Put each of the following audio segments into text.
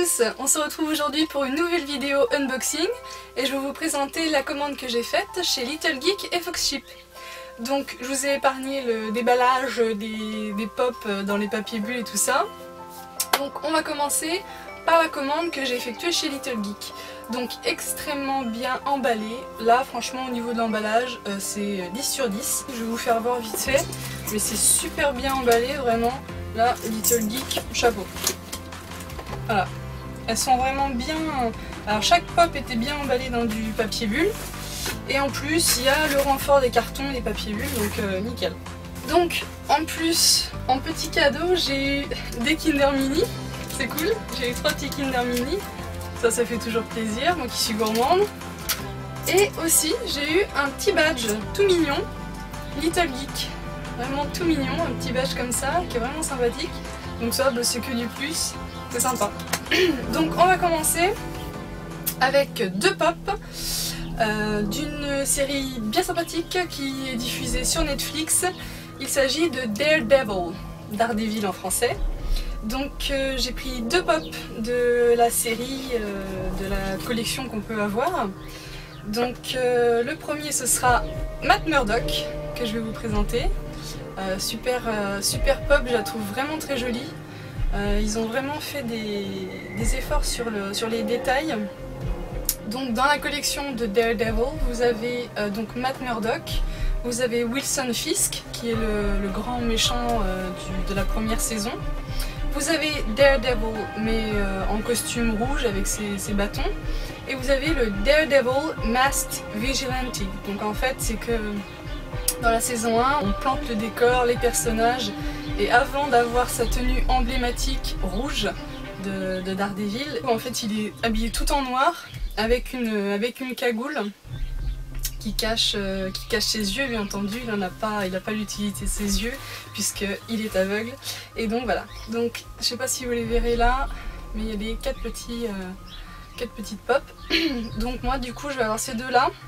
tous, on se retrouve aujourd'hui pour une nouvelle vidéo unboxing et je vais vous présenter la commande que j'ai faite chez Little Geek et Foxship. Donc je vous ai épargné le déballage des pops dans les papiers bulles et tout ça. Donc on va commencer par la commande que j'ai effectuée chez Little Geek. Donc extrêmement bien emballé. Là franchement au niveau de l'emballage c'est 10 sur 10. Je vais vous faire voir vite fait. Mais c'est super bien emballé vraiment. Là Little Geek, chapeau. Voilà. Elles sont vraiment bien... Alors chaque pop était bien emballé dans du papier bulle. Et en plus il y a le renfort des cartons et des papiers bulles, donc nickel. Donc en plus, en petit cadeau, j'ai eu des Kinder Mini. C'est cool, j'ai eu 3 petits Kinder Mini. Ça fait toujours plaisir, moi qui suis gourmande. Et aussi j'ai eu un petit badge tout mignon, Little Geek. Vraiment tout mignon, un petit badge comme ça, qui est vraiment sympathique. Donc ça, c'est que du plus, c'est sympa. Donc on va commencer avec 2 pops d'une série bien sympathique qui est diffusée sur Netflix. Il s'agit de Daredevil en français. Donc j'ai pris 2 pops de la série, de la collection qu'on peut avoir. Donc le premier ce sera Matt Murdock que je vais vous présenter. Super pop, je la trouve vraiment très jolie. Ils ont vraiment fait des efforts sur les détails. Donc dans la collection de Daredevil, vous avez donc Matt Murdock, vous avez Wilson Fisk qui est le grand méchant de la première saison. Vous avez Daredevil mais en costume rouge avec ses bâtons. Et vous avez le Daredevil Masked Vigilante. Donc en fait c'est que dans la saison 1, on plante le décor, les personnages, et avant d'avoir sa tenue emblématique rouge de Daredevil, en fait il est habillé tout en noir avec une cagoule qui cache ses yeux. Bien entendu, il n'a pas l'utilité de ses yeux puisqu'il est aveugle. Et donc voilà, donc je sais pas si vous les verrez là, mais il y a les 4 petites pop. Donc moi du coup je vais avoir ces deux là.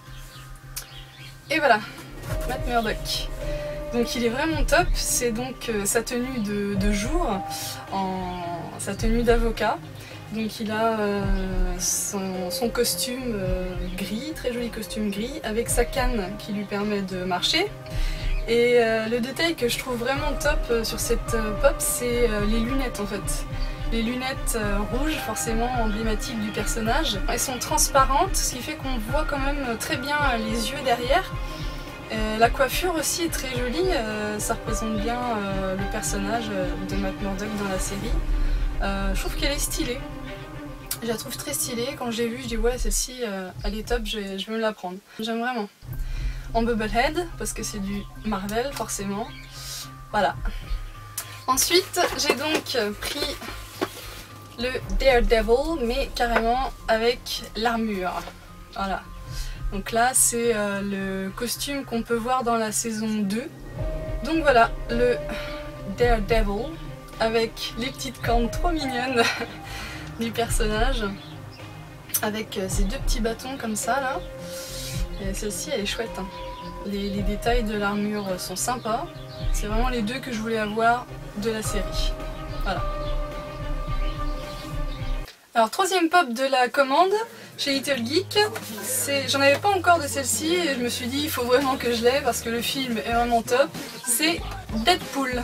Et voilà, Matt Murdock. Donc il est vraiment top, c'est donc sa tenue de jour, sa tenue d'avocat. Donc il a son costume gris, très joli costume gris, avec sa canne qui lui permet de marcher. Et le détail que je trouve vraiment top sur cette pop, c'est les lunettes en fait. Les lunettes rouges, forcément emblématiques du personnage. Elles sont transparentes, ce qui fait qu'on voit quand même très bien les yeux derrière. La coiffure aussi est très jolie, ça représente bien le personnage de Matt Murdock dans la série. Je trouve qu'elle est stylée. Je la trouve très stylée. Quand je l'ai vue, je dis ouais, celle-ci elle est top, je vais me la prendre. J'aime vraiment. En Bubblehead, parce que c'est du Marvel forcément. Voilà. Ensuite, j'ai donc pris le Daredevil, mais carrément avec l'armure. Voilà. Donc là, c'est le costume qu'on peut voir dans la saison 2. Donc voilà, le Daredevil avec les petites cornes trop mignonnes du personnage, avec ces 2 petits bâtons comme ça là. Et celle-ci elle est chouette, hein. Les détails de l'armure sont sympas. C'est vraiment les 2 que je voulais avoir de la série. Voilà. Alors 3e pop de la commande chez Little Geek, j'en avais pas encore de celle-ci et je me suis dit il faut vraiment que je l'aie parce que le film est vraiment top. C'est Deadpool.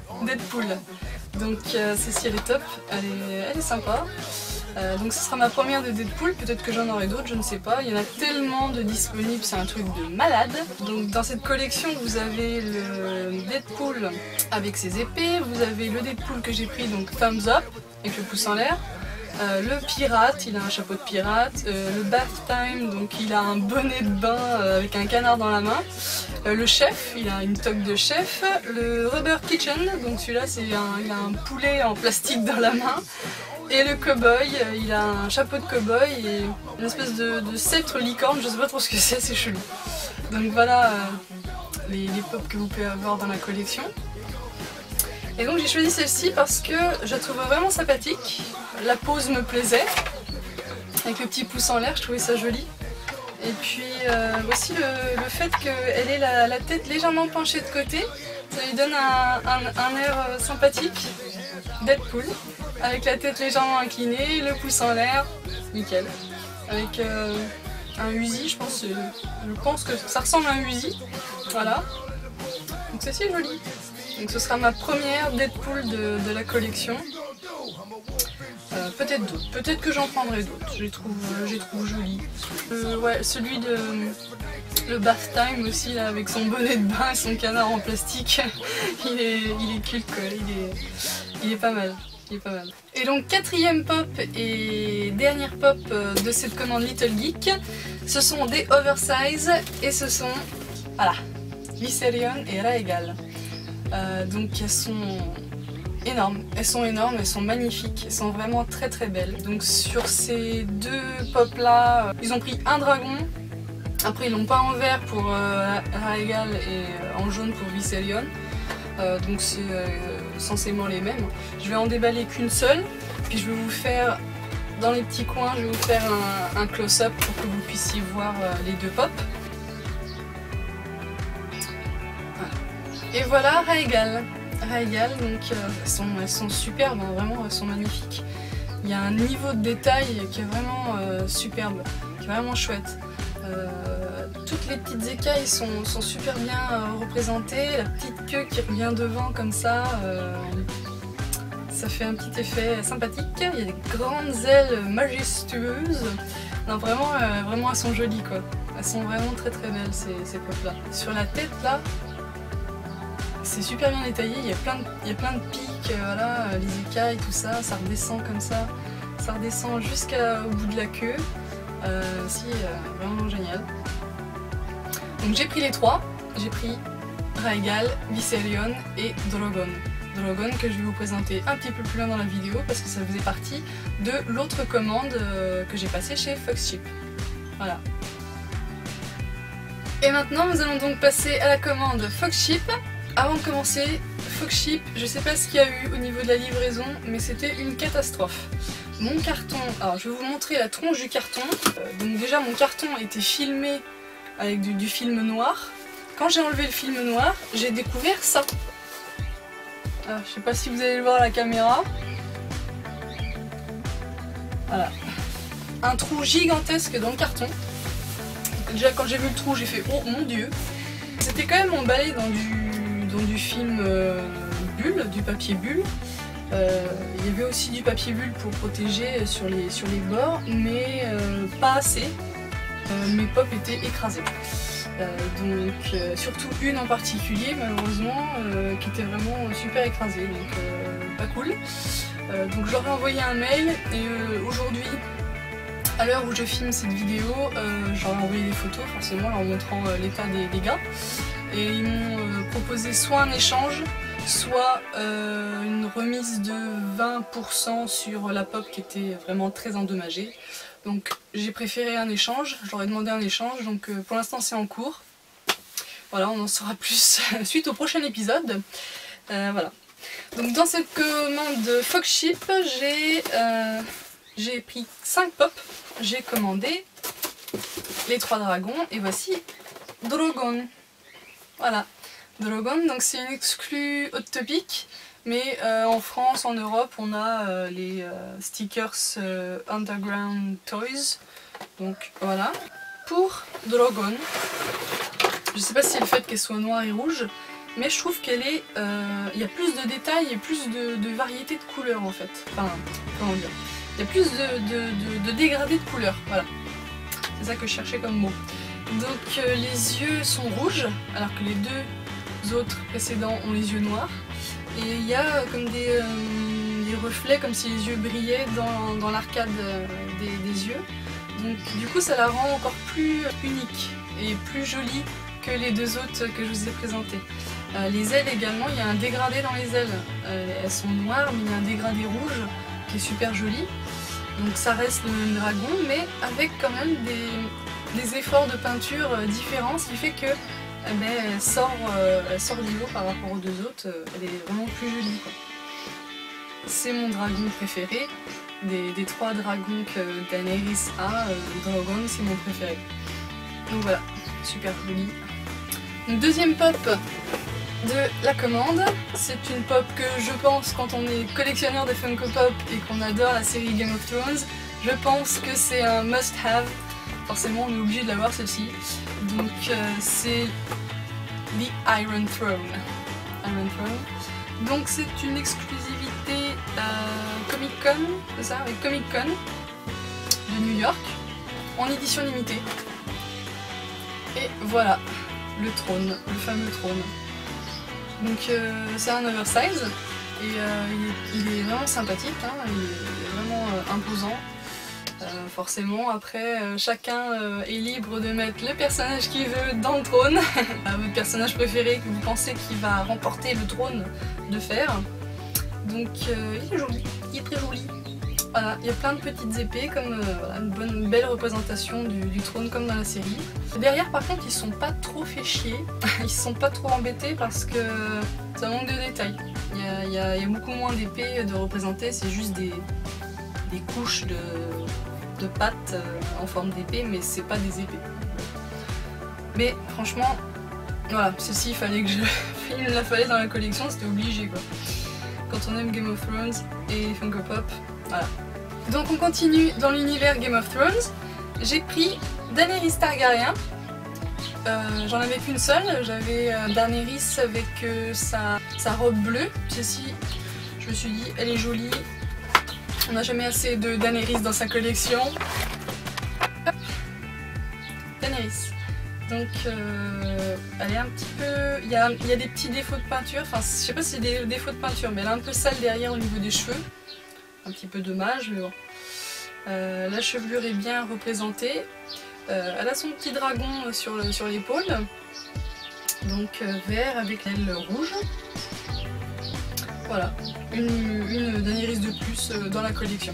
Donc celle-ci elle est top, elle est sympa. Donc ce sera ma première de Deadpool, peut-être que j'en aurai d'autres, je ne sais pas. Il y en a tellement de disponibles, c'est un truc de malade. Donc dans cette collection vous avez le Deadpool avec ses épées, vous avez le Deadpool que j'ai pris, donc Thumbs Up, avec le pouce en l'air. Le pirate, il a un chapeau de pirate, le bath time, donc il a un bonnet de bain avec un canard dans la main. Le chef, il a une toque de chef. Le rubber kitchen, donc celui-là il a un poulet en plastique dans la main. Et le cow-boy, il a un chapeau de cow-boy et une espèce de sceptre licorne, je sais pas trop ce que c'est chelou. Donc voilà les pops que vous pouvez avoir dans la collection. Et donc j'ai choisi celle-ci parce que je la trouve vraiment sympathique. La pose me plaisait. Avec le petit pouce en l'air, je trouvais ça joli. Et puis aussi le fait qu'elle ait la tête légèrement penchée de côté, ça lui donne un air sympathique. Deadpool. avec la tête légèrement inclinée, le pouce en l'air, nickel. Avec un Uzi, je pense que ça ressemble à un Uzi, voilà. Donc ceci est joli. Donc ce sera ma première Deadpool de la collection. Peut-être d'autres, peut-être que j'en prendrai d'autres, je les trouve jolis. Ouais, celui de le bath time aussi, là, avec son bonnet de bain et son canard en plastique, il est culte quoi, il est pas mal. Et donc quatrième pop et dernière pop de cette commande Little Geek, ce sont des oversize et ce sont, voilà, Viserion et Raegal. Donc elles sont énormes, elles sont magnifiques, elles sont vraiment très très belles. Donc sur ces deux pop là, ils ont pris un dragon, après ils l'ont pas en vert pour Raegal et en jaune pour Viserion. Donc c'est censément les mêmes. Je vais en déballer qu'une seule, puis je vais vous faire, dans les petits coins, je vais vous faire un close-up pour que vous puissiez voir les deux pop. Voilà. Et voilà Raegal. Donc elles sont superbes, hein, vraiment elles sont magnifiques. Il y a un niveau de détail qui est vraiment superbe, qui est vraiment chouette. Toutes les petites écailles sont super bien représentées, la petite queue qui revient devant comme ça fait un petit effet sympathique. Il y a des grandes ailes majestueuses. Non, vraiment elles sont jolies quoi. Elles sont vraiment très très belles ces pop là. Sur la tête là, c'est super bien détaillé, il y a plein de pics, voilà, les écailles, tout ça, ça redescend comme ça redescend jusqu'au bout de la queue. Vraiment génial. Donc j'ai pris les trois, j'ai pris Raegal, Viserion et Drogon. Drogon que je vais vous présenter un petit peu plus loin dans la vidéo parce que ça faisait partie de l'autre commande que j'ai passée chez Foxship. Voilà. Et maintenant nous allons donc passer à la commande Foxship. Avant de commencer, Foxship, je sais pas ce qu'il y a eu au niveau de la livraison, mais c'était une catastrophe. Mon carton, alors je vais vous montrer la tronche du carton. Donc déjà mon carton a été filmé avec du film noir. Quand j'ai enlevé le film noir, j'ai découvert ça. Alors, je sais pas si vous allez le voir à la caméra. Voilà. Un trou gigantesque dans le carton. Déjà quand j'ai vu le trou, j'ai fait oh mon dieu. C'était quand même emballé dans du film bulle, du papier bulle. Il y avait aussi du papier bulle pour protéger sur les bords, mais pas assez. Mes pop étaient écrasées. Donc surtout une en particulier malheureusement qui était vraiment super écrasée, donc pas cool. Donc je leur ai envoyé un mail et aujourd'hui, à l'heure où je filme cette vidéo, je leur ai envoyé des photos forcément leur montrant l'état des dégâts. Et ils m'ont proposé soit un échange, soit une remise de 20% sur la pop qui était vraiment très endommagée. Donc j'ai préféré un échange, je leur ai demandé un échange, donc pour l'instant c'est en cours. Voilà, on en saura plus suite au prochain épisode. Voilà. Donc dans cette commande Foxship, j'ai pris 5 pop, j'ai commandé les 3 dragons et voici Drogon. Voilà, Drogon, donc c'est une exclue Hot Topic, mais en France, en Europe, on a les stickers Underground Toys. Donc voilà, pour Drogon, je sais pas si c'est le fait qu'elle soit noire et rouge, mais je trouve qu'elle est, il y a plus de détails et plus de variété de couleurs en fait. Enfin, comment dire, il y a plus de dégradés de couleurs, voilà. C'est ça que je cherchais comme mot. Donc les yeux sont rouges, alors que les deux autres précédents ont les yeux noirs. Et il y a comme des reflets, comme si les yeux brillaient dans l'arcade des yeux. Donc du coup ça la rend encore plus unique et plus jolie que les deux autres que je vous ai présentés. Les ailes également, il y a un dégradé dans les ailes. Elles sont noires, mais il y a un dégradé rouge qui est super joli. Donc ça reste le même dragon, mais avec quand même des efforts de peinture différents, ce qui fait que elle sort du lot par rapport aux deux autres, elle est vraiment plus jolie. C'est mon dragon préféré, des 3 dragons que Daenerys a, Drogon c'est mon préféré. Donc voilà, super joli. Donc, deuxième pop, de la commande. C'est une pop que je pense, quand on est collectionneur de Funko Pop et qu'on adore la série Game of Thrones, je pense que c'est un must-have. Forcément, on est obligé de l'avoir celle-ci. Donc c'est The Iron Throne. Donc c'est une exclusivité Comic Con, c'est ça? Oui, Comic Con de New York, en édition limitée. Et voilà, le trône, le fameux trône. Donc c'est un oversize et il est vraiment sympathique, hein, il est vraiment imposant. Forcément, après, chacun est libre de mettre le personnage qu'il veut dans le trône. Votre personnage préféré que vous pensez qu'il va remporter le trône de fer. Donc il est joli, il est très joli. Voilà, il y a plein de petites épées, comme voilà, une belle représentation du trône comme dans la série. Derrière par contre ils sont pas trop fait chier, ils sont pas trop embêtés parce que ça manque de détails. Il y a beaucoup moins d'épées de représenter, c'est juste des couches de pattes en forme d'épée, mais c'est pas des épées. Mais franchement, voilà, ceci il fallait que il me la fallait dans la collection, c'était obligé quoi. Quand on aime Game of Thrones et Funko Pop, voilà. Donc on continue dans l'univers Game of Thrones. J'ai pris Daenerys Targaryen. J'en avais qu'une seule, j'avais Daenerys avec sa robe bleue. Celle-ci, je me suis dit, elle est jolie. On n'a jamais assez de Daenerys dans sa collection. Hop. Daenerys. Donc elle est un petit peu... Il y a des petits défauts de peinture, enfin je sais pas si c'est des défauts de peinture, mais elle est un peu sale derrière au niveau des cheveux. Un petit peu dommage, mais bon. La chevelure est bien représentée. Elle a son petit dragon sur l'épaule. Donc vert avec l'aile rouge. Voilà, une Daenerys de plus dans la collection.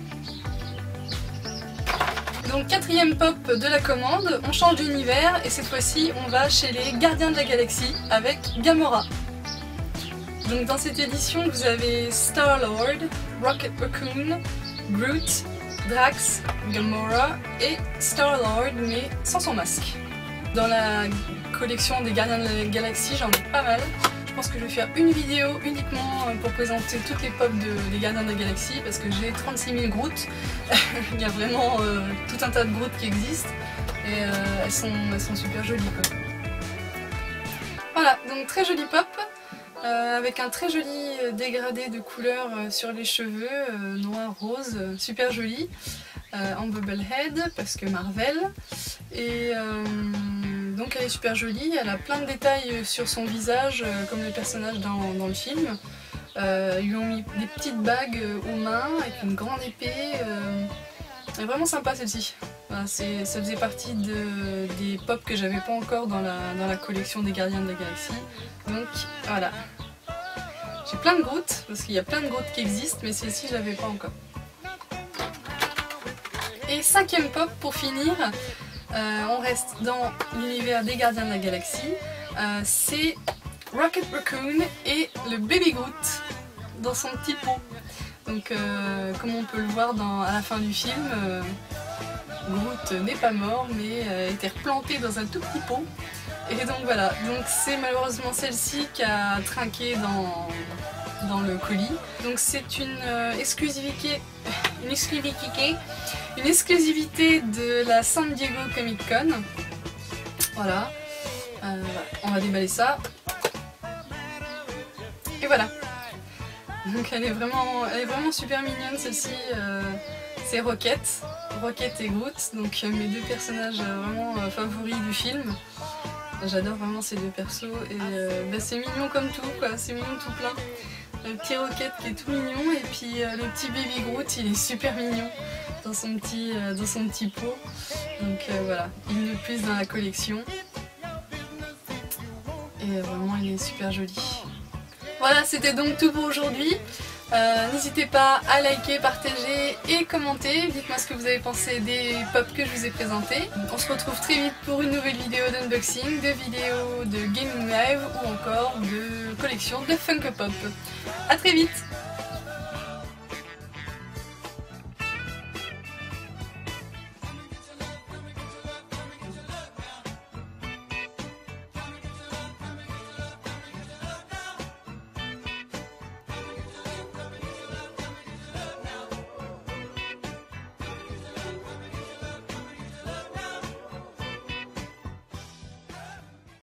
Donc quatrième pop de la commande, on change d'univers et cette fois-ci on va chez les Gardiens de la Galaxie avec Gamora. Donc dans cette édition vous avez Star-Lord, Rocket Raccoon, Groot, Drax, Gamora et Star-Lord mais sans son masque. Dans la collection des Gardiens de la Galaxie j'en ai pas mal. Je pense que je vais faire une vidéo uniquement pour présenter toutes les pop des Gardiens de la Galaxie parce que j'ai 36 000 Groot. Il y a vraiment tout un tas de Groot qui existent et elles sont super jolies quoi. Voilà, donc très jolie pop avec un très joli dégradé de couleurs sur les cheveux, noir, rose, super joli. En Bubblehead parce que Marvel. Et donc elle est super jolie, elle a plein de détails sur son visage comme le personnage dans le film. Ils lui ont mis des petites bagues aux mains avec une grande épée. Elle est vraiment sympa celle-ci. Voilà, ça faisait partie des pop que j'avais pas encore dans la collection des Gardiens de la Galaxie. Donc voilà. J'ai plein de Groot parce qu'il y a plein de Groot qui existent mais celle-ci je l'avais pas encore. Et cinquième pop pour finir, on reste dans l'univers des Gardiens de la Galaxie, c'est Rocket Raccoon et le Baby Groot dans son petit pot. Donc comme on peut le voir à la fin du film, Groot n'est pas mort mais a été replanté dans un tout petit pot. Et donc voilà, donc c'est malheureusement celle-ci qui a trinqué dans le colis. Donc c'est une exclusivité de la San Diego Comic Con. Voilà. On va déballer ça. Et voilà. Donc elle est vraiment super mignonne celle-ci. C'est Rocket et Groot, donc mes deux personnages vraiment favoris du film. J'adore vraiment ces deux persos et c'est mignon comme tout quoi, c'est mignon tout plein. Le petit Rocket qui est tout mignon et puis le petit Baby Groot il est super mignon dans son petit pot. Donc voilà, une de plus dans la collection. Et vraiment il est super joli. Voilà, c'était donc tout pour aujourd'hui. N'hésitez pas à liker, partager et commenter. Dites-moi ce que vous avez pensé des pop que je vous ai présentés. On se retrouve très vite pour une nouvelle vidéo d'unboxing, de vidéos de gaming live ou encore de collection de Funko Pop. A très vite!